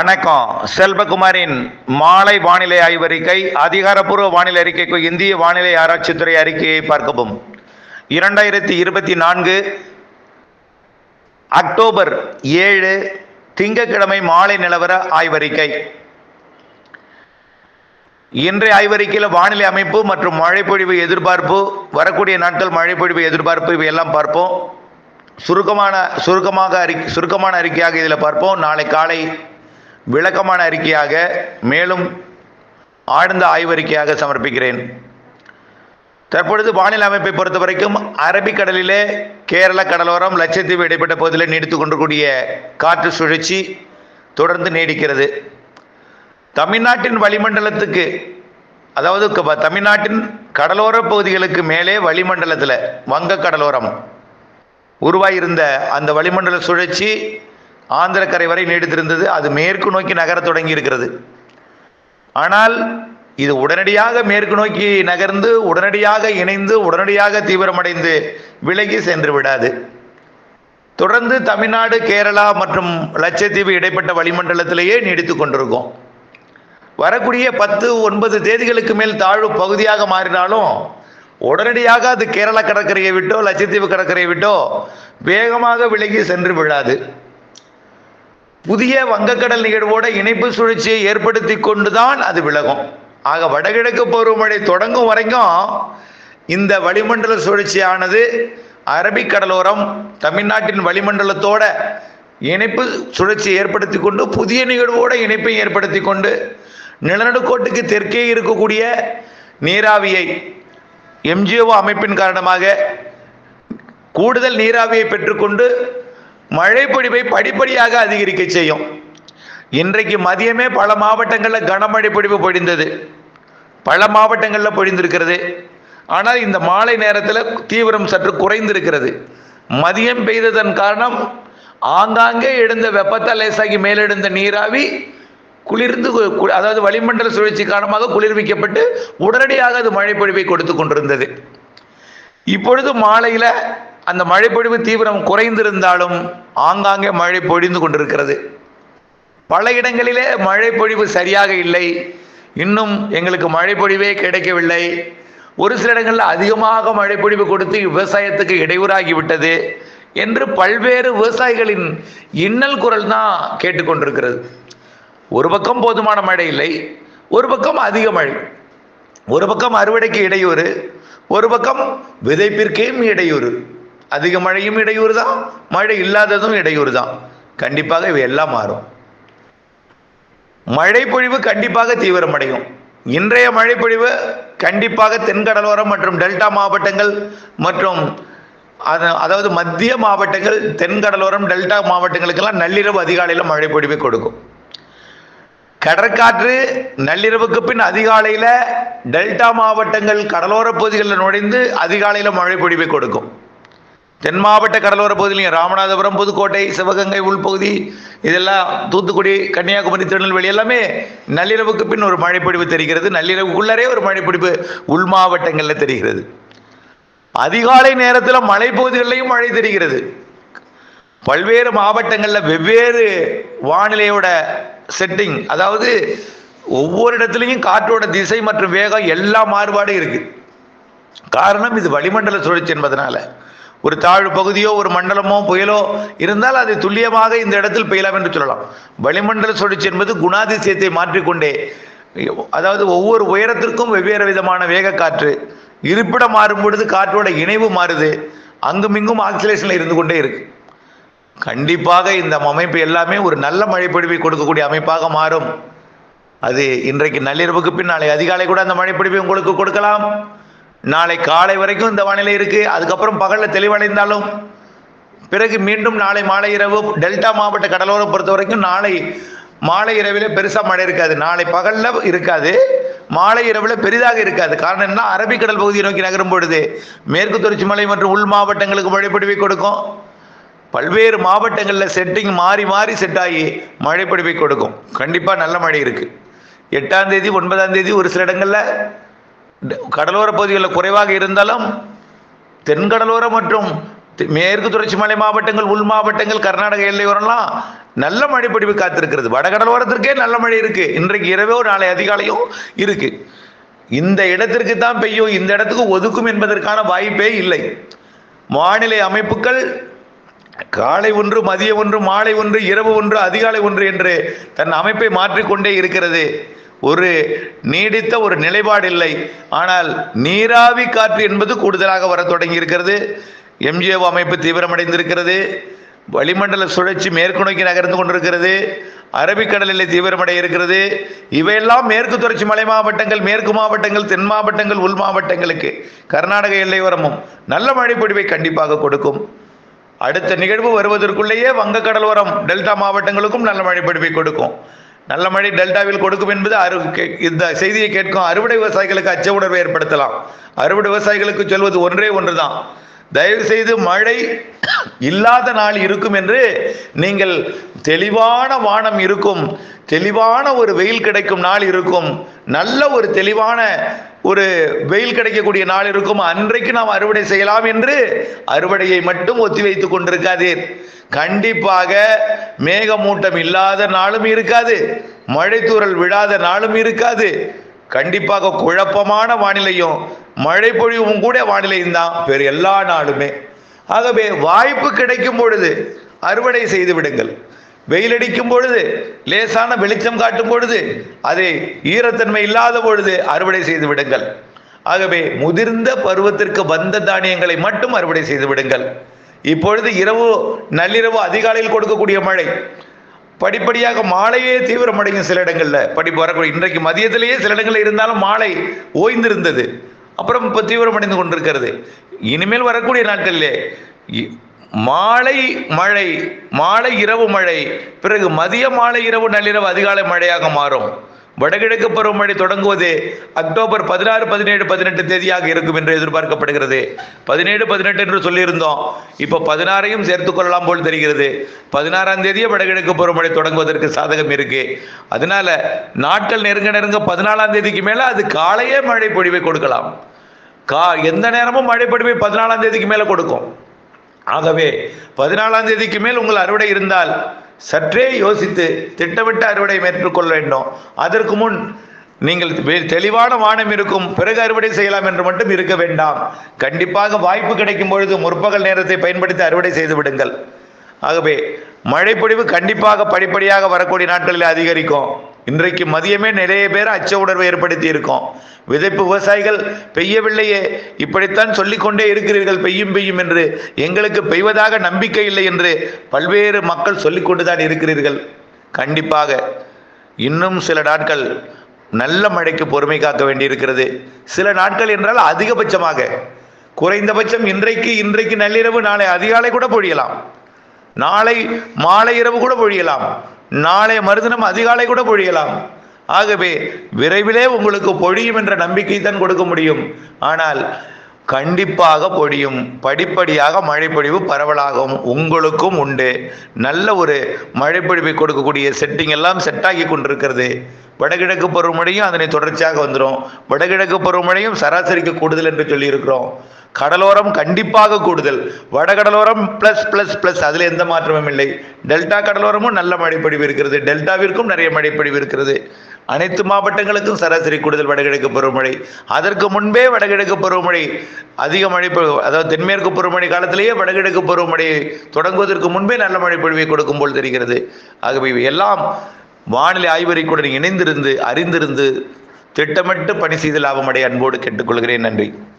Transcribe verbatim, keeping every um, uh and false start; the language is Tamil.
வணக்கம். செல்வகுமாரின் மாலை வானிலை ஆய்வறிக்கை. அதிகாரப்பூர்வ வானிலை அறிக்கைக்கு இந்திய வானிலை ஆராய்ச்சித்துறை அறிக்கையை பார்க்கவும். இரண்டாயிரத்தி இருபத்தி நான்கு அக்டோபர் ஏழு திங்கட்கிழமை மாலை நிலவர ஆய்வறிக்கை. இன்றைய ஆய்வறிக்கையில் வானிலை அமைப்பு மற்றும் மழைப்பொழிவு எதிர்பார்ப்பு, வரக்கூடிய நாட்கள் மழைப்பொழிவு எதிர்பார்ப்பு, இவையெல்லாம் பார்ப்போம். சுருக்கமான சுருக்கமாக அறி சுருக்கமான அறிக்கையாக இதில் பார்ப்போம். நாளை காலை விளக்கமான அறிக்கையாக, மேலும் ஆழ்ந்த ஆய்வறிக்கையாக சமர்ப்பிக்கிறேன். தற்பொழுது வானிலை அமைப்பை பொறுத்த வரைக்கும் அரபிக்கடலிலே கேரள கடலோரம், லட்சத்தீவு இடைப்பட்ட பகுதியில் நீடித்து கொண்டிருக்கூடிய காற்று சுழற்சி தொடர்ந்து நீடிக்கிறது. தமிழ்நாட்டின் வளிமண்டலத்துக்கு, அதாவது தமிழ்நாட்டின் கடலோர பகுதிகளுக்கு மேலே வளிமண்டலத்தில் வங்க கடலோரம் உருவாகியிருந்த அந்த வளிமண்டல சுழற்சி ஆந்திரக்கரை வரை நீடித்திருந்தது. அது மேற்கு நோக்கி நகர தொடங்கி இருக்கிறது. ஆனால் இது உடனடியாக மேற்கு நோக்கி நகர்ந்து உடனடியாக இணைந்து உடனடியாக தீவிரமடைந்து விலகி சென்று விடாது. தொடர்ந்து தமிழ்நாடு, கேரளா மற்றும் லட்சத்தீவு இடைப்பட்ட வளிமண்டலத்திலேயே நீடித்து கொண்டிருக்கும். வரக்கூடிய பத்து ஒன்பது தேதிகளுக்கு மேல் தாழ்வு பகுதியாக மாறினாலும் உடனடியாக அது கேரளா கடற்கரையை விட்டோ லட்சத்தீவு கடற்கரையை விட்டோ வேகமாக விலகி சென்று விடாது. புதிய வங்கக்கடல் நிகழ்வோட இணைப்பு சுழற்சியை ஏற்படுத்தி கொண்டுதான் அது விலகும். ஆக வடகிழக்கு பருவமழை தொடங்கும் வரைக்கும் இந்த வளிமண்டல சுழற்சியானது அரபிக்கடலோரம் தமிழ்நாட்டின் வளிமண்டலத்தோட இணைப்பு சுழற்சியை ஏற்படுத்தி கொண்டு புதிய நிகழ்வோட இணைப்பை ஏற்படுத்தி கொண்டு நிலநடுக்கோட்டுக்கு தெற்கே இருக்கக்கூடிய நீராவியை எம்ஜிஓ அமைப்பின் காரணமாக கூடுதல் நீராவியை பெற்றுக்கொண்டு மழை பொழிவை படிப்படியாக அதிகரிக்க செய்யும். இன்றைக்கு மதியமே பல மாவட்டங்களில் கனமழை பொழிவு பொழிந்தது, பல மாவட்டங்களில் பொழிந்திருக்கிறது. ஆனால் இந்த மாலை நேரத்தில் தீவிரம் சற்று குறைந்திருக்கிறது. மதியம் பெய்ததன் காரணம் ஆங்காங்கே எழுந்த வெப்பத்தால் லேசாகி மேலெழுந்த நீராவி குளிர்ந்து, அதாவது வளிமண்டல சுழற்சி காரணமாக குளிர்விக்கப்பட்டு உடனடியாக அது மழை பொழிவை கொடுத்து கொண்டிருந்தது. இப்பொழுது மாலையில் அந்த மழைப்பொழிவு தீவிரம் குறைந்திருந்தாலும் ஆங்காங்கே மழை பொழிந்து கொண்டிருக்கிறது. பல இடங்களிலே மழை பொழிவு சரியாக இல்லை, இன்னும் எங்களுக்கு மழை பொழிவே கிடைக்கவில்லை. ஒரு சில இடங்களில் அதிகமாக மழை பொழிவு கொடுத்து விவசாயத்துக்கு இடையூறாகிவிட்டது என்று பல்வேறு விவசாயிகளின் இன்னல் குரல் தான் கேட்டுக்கொண்டிருக்கிறது. ஒரு பக்கம் போதுமான மழை இல்லை, ஒரு பக்கம் அதிக மழை, ஒரு பக்கம் அறுவடைக்கு இடையூறு, ஒரு பக்கம் விதைப்பிற்கேயும் இடையூறு. அதிக மழையும் இடையூறு தான், மழை இல்லாததும் இடையூறு தான். கண்டிப்பாக இவை எல்லாம் மாறும். மழை பொழிவு கண்டிப்பாக தீவிரமடையும். இன்றைய மழை பொழிவு கண்டிப்பாக தென்கடலோரம் மற்றும் டெல்டா மாவட்டங்கள் மற்றும் அதாவது மத்திய மாவட்டங்கள், தென்கடலோரம் டெல்டா மாவட்டங்களுக்கெல்லாம் நள்ளிரவு அதிகாலையில் மழை பொழிவை கொடுக்கும். கடற்காற்று நள்ளிரவுக்கு பின் அதிகாலையில் டெல்டா மாவட்டங்கள் கடலோர பகுதிகளில் நுழைந்து அதிகாலையில் மழை பொழிவை கொடுக்கும். தென் மாவட்ட கடலோர பகுதியிலையும் ராமநாதபுரம், புதுக்கோட்டை, சிவகங்கை உள்பகுதி, இதெல்லாம் தூத்துக்குடி, கன்னியாகுமரி, திருநெல்வேலி எல்லாமே நள்ளிரவுக்கு பின் ஒரு மழைப்பொழிவு தெரிகிறது. நள்ளிரவுக்குள்ளரே ஒரு மழைப்பொழிவு உள் மாவட்டங்களில் தெரிகிறது. அதிகாலை நேரத்தில் மலைப்பகுதிகளிலையும் மழை தெரிகிறது. பல்வேறு மாவட்டங்களில் வெவ்வேறு வானிலையோட செட்டிங், அதாவது ஒவ்வொரு இடத்துலையும் காற்றோட திசை மற்றும் வேகம் எல்லா மாறுபாடு இருக்கு. காரணம் இது வளிமண்டல சுழற்சி என்பதனால. ஒரு தாழ்வு பகுதியோ ஒரு மண்டலமோ புயலோ இருந்தால் அது துல்லியமாக இந்த இடத்தில் பெய்யலாம் என்று சொல்லலாம். வளிமண்டல சுழற்சி என்பது குணாதிசயத்தை மாற்றிக்கொண்டே, அதாவது ஒவ்வொரு உயரத்திற்கும் வெவ்வேறு விதமான வேக காற்று, இருப்பிடம் மாறும் பொழுது காற்றோட இணைவு மாறுது, அங்குமிங்கும் ஆக்சிலேஷன்ல இருந்து கொண்டே இருக்கு. கண்டிப்பாக இந்த அமைப்பு எல்லாமே ஒரு நல்ல மழைப்பொழிவை கொடுக்கக்கூடிய அமைப்பாக மாறும். அது இன்றைக்கு நள்ளிரவுக்கு பின் நாளை அதிகாலை கூட அந்த மழைப்பொழிவை உங்களுக்கு கொடுக்கலாம். நாளை காலை வரைக்கும் இந்த வானிலை இருக்கு. அதுக்கப்புறம் பகலில் தெளிவடைந்தாலும் பிறகு மீண்டும் நாளை மாலை இரவு டெல்டா மாவட்ட கடலோரம் பொறுத்த வரைக்கும் நாளை மாலை இரவில் பெருசாக மழை இருக்காது. நாளை பகலில் இருக்காது, மாலை இரவில் பெரிதாக இருக்காது. காரணம் என்ன, அரபிக்கடல் பகுதியை நோக்கி நகரும் பொழுது மேற்கு தொடர்ச்சி மலை மற்றும் உள் மாவட்டங்களுக்கு மழைப்பொழிவை கொடுக்கும். பல்வேறு மாவட்டங்களில் செட்டிங் மாறி மாறி செட் ஆகி மழைப்பொழிவை கொடுக்கும். கண்டிப்பாக நல்ல மழை இருக்கு. எட்டாம் தேதி ஒன்பதாம் தேதி ஒரு சில இடங்களில் கடலோர பகுதிகளில் குறைவாக இருந்தாலும் தென்கடலோரம் மற்றும் மேற்கு தொடர்ச்சி மலை மாவட்டங்கள், உள் மாவட்டங்கள், கர்நாடக எல்லையோரெல்லாம் நல்ல மழை பொழிவு காத்திருக்கிறது. வடகடலோரத்திற்கே நல்ல மழை இருக்கு. இன்றைக்கு இரவோ நாளை அதிகாலையும் இருக்கு. இந்த இடத்திற்கு தான் பெய்யும், இந்த இடத்துக்கு ஒதுக்கும் என்பதற்கான வாய்ப்பே இல்லை. வானிலை அமைப்புகள் காலை ஒன்று, மதியம் ஒன்று, மாலை ஒன்று, இரவு ஒன்று, அதிகாலை ஒன்று என்று தன் அமைப்பை மாற்றிக்கொண்டே இருக்கிறது. ஒரு நீடித்த ஒரு நிலைப்பாடு இல்லை. ஆனால் நீராவி காற்று என்பது கூடுதலாக வர தொடங்கி இருக்கிறது. எம்ஜிஓ அமைப்பு தீவிரமடைந்திருக்கிறது. வளிமண்டல சுழற்சி மேற்கு நோக்கி நகர்ந்து கொண்டிருக்கிறது. அரபிக்கடலில் தீவிரமடைய இருக்கிறது. இவையெல்லாம் மேற்கு தொடர்ச்சி மலை மாவட்டங்கள், மேற்கு மாவட்டங்கள், தென் மாவட்டங்கள், உள் மாவட்டங்களுக்கு, கர்நாடக எல்லையோரமும் நல்ல மழை பொழிவை கண்டிப்பாக கொடுக்கும். அடுத்த நிகழ்வு வருவதற்குள்ளேயே வங்கக்கடலோரம் டெல்டா மாவட்டங்களுக்கும் நல்ல மழை பொழிவை கொடுக்கும். நல்ல மழை டெல்டாவில் கொடுக்கும் என்பது அறு இந்த செய்தியை கேட்கும் அறுவடை விவசாயிகளுக்கு அச்ச உணர்வை ஏற்படுத்தலாம். அறுவடை விவசாயிகளுக்கு சொல்வது ஒன்றே ஒன்றுதான், தயவு செய்து மழை இல்லாத நாள் இருக்கும் என்று நீங்கள் தெளிவான வானம் இருக்கும், தெளிவான ஒரு வெயில் கிடைக்கும் நாள் இருக்கும், நல்ல ஒரு தெளிவான ஒரு வெயில் கிடைக்கக்கூடிய நாள் இருக்கும், அன்றைக்கு நாம் அறுவடை செய்யலாம் என்று அறுவடையை மட்டும் ஒத்தி வைத்துக் கொண்டிருக்காதீர். கண்டிப்பாக மேகமூட்டம் இல்லாத நாளும் இருக்காது, மழை தூறல் விழாத நாளும் இருக்காது. கண்டிப்பாக குழப்பமான வானிலையும் மழை பொழிவும் கூட வானிலையும் தான் வேறு எல்லா நாளுமே. ஆகவே வாய்ப்பு கிடைக்கும் பொழுது அறுவடை செய்து விடுங்கள். வெயில் அடிக்கும் பொழுது, லேசான வெளிச்சம் காட்டும் பொழுது, அதை ஈரத்தன்மை இல்லாத பொழுது அறுவடை செய்து விடுங்கள். ஆகவே முதிர்ந்த பருவத்திற்கு வந்த தானியங்களை மட்டும் அறுவடை செய்து விடுங்கள். இப்பொழுது இரவு நள்ளிரவு அதிகாலையில் கொடுக்கக்கூடிய மழை படிப்படியாக மாலையே தீவிரமடையும். சில இடங்கள்ல படிப்பு வரக்கூடிய இன்றைக்கு மதியத்திலேயே சில இடங்களில் இருந்தாலும் மாலை ஓய்ந்திருந்தது, அப்புறம் இப்போ தீவிரமடைந்து கொண்டிருக்கிறது. இனிமேல் வரக்கூடிய நாட்களிலே மாலை மழை, மாலை இரவு மழை, பிறகு மதிய மாலை இரவு நள்ளிரவு அதிகாலை மழையாக மாறும். வடகிழக்கு பருவமழை தொடங்குவது அக்டோபர் பதினாறு, பதினேழு, பதினெட்டு தேதியாக இருக்கும் என்று எதிர்பார்க்கப்படுகிறது. பதினேழு பதினெட்டு என்று சொல்லியிருந்தோம், இப்போ பதினாறையும் சேர்த்துக் கொள்ளலாம் போல் தெரிகிறது. பதினாறாம் தேதியே வடகிழக்கு பருவமழை தொடங்குவதற்கு சாதகம் இருக்கு. அதனால நாட்கள் நெருங்க நெருங்க பதினாலாம் தேதிக்கு மேல அது காலையே மழை பொழிவை கொடுக்கலாம். கா எந்த நேரமும் மழை பொழிவை பதினாலாம் தேதிக்கு மேல கொடுக்கும். ஆகவே பதினாலாம் தேதிக்கு மேல் உங்கள் அறுவடை இருந்தால் சற்றே யோசித்து திட்டமிட்டு அறுவடை மேற்கொள்ள வேண்டும். அதற்கு முன் நீங்கள் தெளிவான வானம் இருக்கும், பிறகு அறுவடை செய்யலாம் என்று மட்டும் இருக்க வேண்டாம். கண்டிப்பாக வாய்ப்பு கிடைக்கும் பொழுது முற்பகல் நேரத்தை பயன்படுத்தி அறுவடை செய்து விடுங்கள். ஆகவே மழைப்பொழிவு கண்டிப்பாக படிப்படியாக வரக்கூடிய நாட்களில் அதிகரிக்கும். இன்றைக்கு மதியமே நிறைய பேர் அச்ச உணர்வை ஏற்படுத்தி இருக்கும். விதைப்பு விவசாயிகள் பெய்யவில்லையே, இப்படித்தான் சொல்லிக்கொண்டே இருக்கிறீர்கள் பெய்யும் பெய்யும் என்று, எங்களுக்கு பெய்வதாக நம்பிக்கை இல்லை என்று பல்வேறு மக்கள் சொல்லிக்கொண்டுதான் இருக்கிறீர்கள். கண்டிப்பாக இன்னும் சில நாட்கள் நல்ல மழைக்கு பொறுமை காக்க வேண்டியிருக்கிறது. சில நாட்கள் என்றால் அதிகபட்சமாக, குறைந்தபட்சம் இன்றைக்கு இன்றைக்கு நள்ளிரவு நாளை அதிகாலை கூட பொழியலாம், நாளை மாலை இரவு கூட பொழியலாம், நாளை மறுதினம் அதிகாலை கூட பொழியலாம். ஆகவே விரைவிலே உங்களுக்கு பொழியும் என்ற நம்பிக்கை தான் கொடுக்க முடியும். ஆனால் கண்டிப்பாக பொழியும். படிப்படியாக மழைப்பொழிவு பரவலாகவும் உங்களுக்கும் உண்டு. நல்ல ஒரு மழைப்பொழிவை கொடுக்கக்கூடிய செட்டிங் எல்லாம் செட்டாகி கொண்டிருக்கிறது. வடகிழக்கு பருவமழையும் அதனை தொடர்ச்சியாக வந்துடும். வடகிழக்கு பருவமழையும் சராசரிக்கு கூடுதல் என்று சொல்லி இருக்கிறோம். கடலோரம் கண்டிப்பாக கூடுதல், வடகடலோரம் பிளஸ் பிளஸ் பிளஸ், அதில் எந்த மாற்றமும் இல்லை. டெல்டா கடலோரமும் நல்ல மழைப்பொழிவு இருக்கிறது, டெல்டாவிற்கும் நிறைய மழைப்பொழிவு இருக்கிறது. அனைத்து மாவட்டங்களுக்கும் சராசரி கூடுதல் வடகிழக்கு பருவமழை. அதற்கு முன்பே வடகிழக்கு பருவமழை அதிக மழை, அதாவது தென்மேற்கு பருவமழை காலத்திலேயே வடகிழக்கு பருவமழையை தொடங்குவதற்கு முன்பே நல்ல மழை பொழிவை கொடுக்கும் போல் தெரிகிறது. ஆகவே எல்லாம் வானிலை ஆய்வறிக்கையுடன் இணைந்திருந்து அறிந்திருந்து திட்டமிட்டு பணி செய்து லாபமடைய அன்போடு கேட்டுக்கொள்கிறேன். நன்றி.